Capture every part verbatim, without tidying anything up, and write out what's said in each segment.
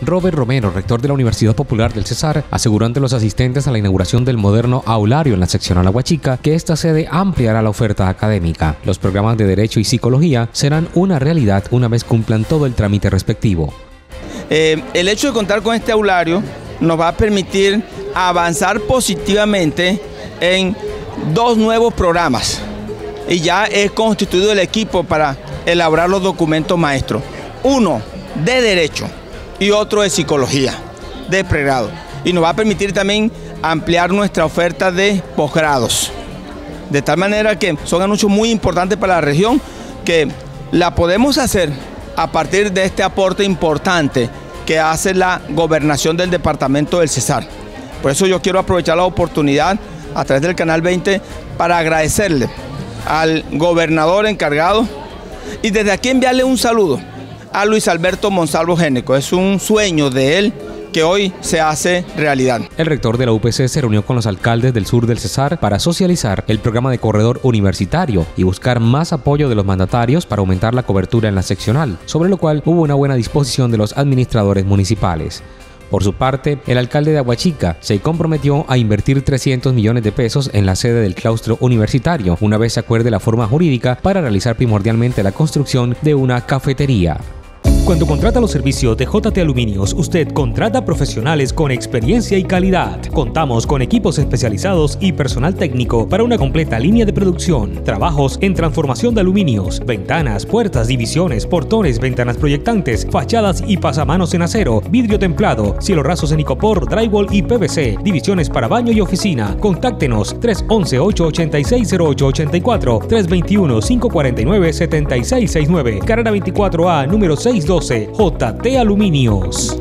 Robert Romero, rector de la Universidad Popular del Cesar, aseguró ante los asistentes a la inauguración del moderno aulario en la seccional Aguachica que esta sede ampliará la oferta académica. Los programas de Derecho y Psicología serán una realidad una vez cumplan todo el trámite respectivo. Eh, el hecho de contar con este aulario nos va a permitir avanzar positivamente en dos nuevos programas y ya es constituido el equipo para elaborar los documentos maestros. Uno de Derecho y otro de Psicología de pregrado. Y nos va a permitir también ampliar nuestra oferta de posgrados. De tal manera que son anuncios muy importantes para la región que la podemos hacer a partir de este aporte importante que hace la gobernación del departamento del Cesar. Por eso yo quiero aprovechar la oportunidad a través del Canal veinte para agradecerle al gobernador encargado y desde aquí enviarle un saludo a Luis Alberto Monsalvo Géneco. Es un sueño de él que hoy se hace realidad. El rector de la U P C se reunió con los alcaldes del sur del Cesar para socializar el programa de corredor universitario y buscar más apoyo de los mandatarios para aumentar la cobertura en la seccional, sobre lo cual hubo una buena disposición de los administradores municipales. Por su parte, el alcalde de Aguachica se comprometió a invertir trescientos millones de pesos en la sede del claustro universitario, una vez se acuerde la forma jurídica para realizar primordialmente la construcción de una cafetería. Cuando contrata los servicios de J T Aluminios, usted contrata profesionales con experiencia y calidad. Contamos con equipos especializados y personal técnico para una completa línea de producción. Trabajos en transformación de aluminios, ventanas, puertas, divisiones, portones, ventanas proyectantes, fachadas y pasamanos en acero, vidrio templado, cielos rasos en icopor, drywall y P V C, divisiones para baño y oficina. Contáctenos tres once, ocho ochenta y seis, cero ocho ochenta y cuatro, tres veintiuno, cinco cuarenta y nueve, setenta y seis sesenta y nueve, carrera veinticuatro A, número seiscientos doce. J T Aluminios.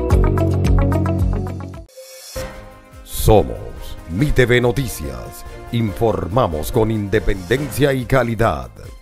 Somos Mi T V Noticias. Informamos con independencia y calidad.